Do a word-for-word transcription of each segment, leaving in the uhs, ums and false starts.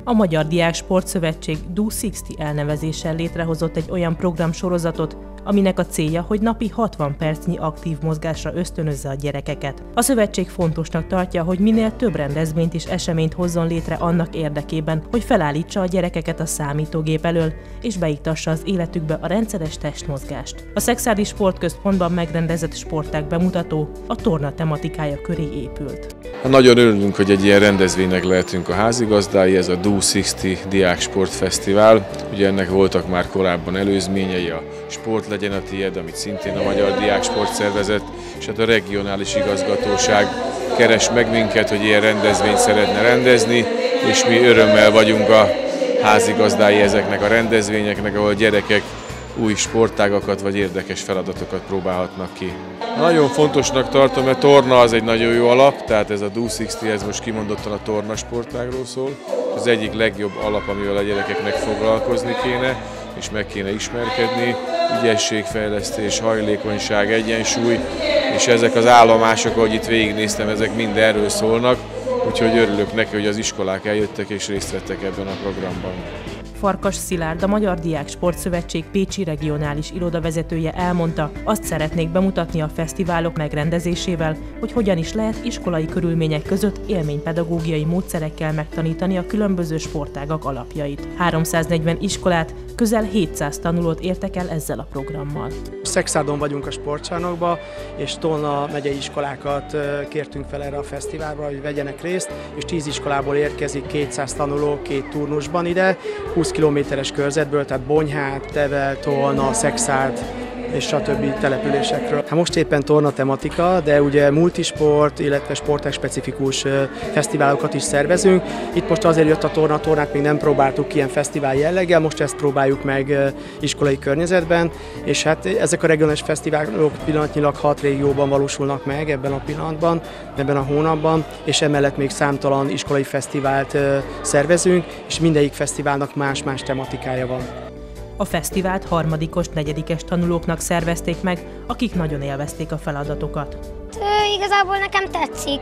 A Magyar Diák Sportszövetség D U hatszáz elnevezéssel létrehozott egy olyan programsorozatot, aminek a célja, hogy napi hatvan percnyi aktív mozgásra ösztönözze a gyerekeket. A szövetség fontosnak tartja, hogy minél több rendezvényt és eseményt hozzon létre annak érdekében, hogy felállítsa a gyerekeket a számítógép elől, és beiktassa az életükbe a rendszeres testmozgást. A Szekszárdi Sportközpontban megrendezett sportág bemutató a torna tematikája köré épült. Nagyon örülünk, hogy egy ilyen rendezvénynek lehetünk a házigazdái, ez a D U hatszáz Diák Sportfesztivál. Ugye ennek voltak már korábban előzményei, a Sport legyen a tiéd, amit szintén a Magyar Diák Sport szervezett, és hát a regionális igazgatóság keres meg minket, hogy ilyen rendezvényt szeretne rendezni, és mi örömmel vagyunk a házigazdái ezeknek a rendezvényeknek, ahol a gyerekek új sportágakat vagy érdekes feladatokat próbálhatnak ki. Nagyon fontosnak tartom, mert torna az egy nagyon jó alap, tehát ez a D U hatszáz ez most kimondottan a tornasportágról szól. Az egyik legjobb alap, amivel a gyerekeknek foglalkozni kéne, és meg kéne ismerkedni, ügyességfejlesztés, hajlékonyság, egyensúly, és ezek az állomások, ahogy itt végignéztem, ezek mind erről szólnak, úgyhogy örülök neki, hogy az iskolák eljöttek és részt vettek ebben a programban. Farkas Szilárd, a Magyar Diák Sportszövetség pécsi regionális irodavezetője elmondta, azt szeretnék bemutatni a fesztiválok megrendezésével, hogy hogyan is lehet iskolai körülmények között élménypedagógiai módszerekkel megtanítani a különböző sportágak alapjait. háromszáznegyven iskolát, közel hétszáz tanulót értek el ezzel a programmal. Szekszárdon vagyunk a sportcsarnokban, és Tolna megyei iskolákat kértünk fel erre a fesztiválra, hogy vegyenek részt, és tíz iskolából érkezik kétszáz tanuló két turnusban ide, húsz kilométeres körzetből, tehát Bonyhát, Tevel, Tolna, Szekszárd és stb. Településekről. Hát most éppen torna tematika, de ugye multisport, illetve sportág specifikus fesztiválokat is szervezünk. Itt most azért jött a torna, a tornát még nem próbáltuk ilyen fesztivál jelleggel, most ezt próbáljuk meg iskolai környezetben, és hát ezek a regionális fesztiválok pillanatnyilag hat régióban valósulnak meg ebben a pillanatban, ebben a hónapban, és emellett még számtalan iskolai fesztivált szervezünk, és mindegyik fesztiválnak más-más tematikája van. A fesztivált harmadikos, negyedikes tanulóknak szervezték meg, akik nagyon élvezték a feladatokat. Igazából nekem tetszik.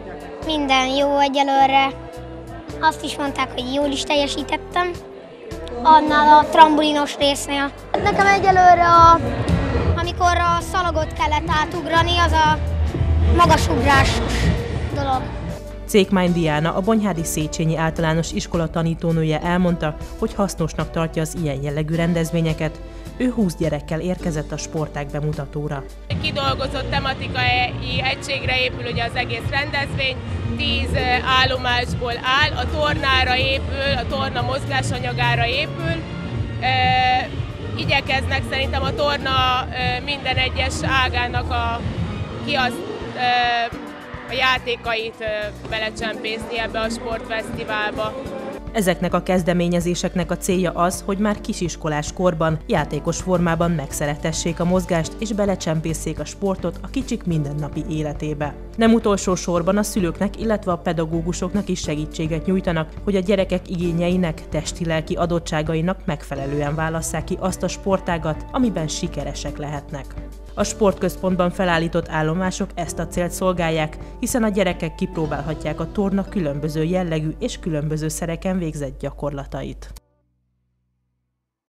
Minden jó egyelőre. Azt is mondták, hogy jól is teljesítettem. Annál a trambulinos résznél. Nekem egyelőre, a, amikor a szalagot kellett átugrani, az a magasugrásos dolog. Cékmány Diana, a Bonyhádi Széchenyi Általános Iskola tanítónője elmondta, hogy hasznosnak tartja az ilyen jellegű rendezvényeket. Ő húsz gyerekkel érkezett a sportág bemutatóra. Kidolgozott tematikai egységre épül ugye az egész rendezvény, tíz állomásból áll, a tornára épül, a torna mozgásanyagára épül. E, igyekeznek szerintem a torna minden egyes ágának a kiasz, e, a játékait belecsempészni ebbe a sportfesztiválba. Ezeknek a kezdeményezéseknek a célja az, hogy már kisiskolás korban, játékos formában megszeretessék a mozgást és belecsempészék a sportot a kicsik mindennapi életébe. Nem utolsó sorban a szülőknek, illetve a pedagógusoknak is segítséget nyújtanak, hogy a gyerekek igényeinek, testi-lelki adottságainak megfelelően válasszák ki azt a sportágat, amiben sikeresek lehetnek. A sportközpontban felállított állomások ezt a célt szolgálják, hiszen a gyerekek kipróbálhatják a torna különböző jellegű és különböző szereken végzett gyakorlatait.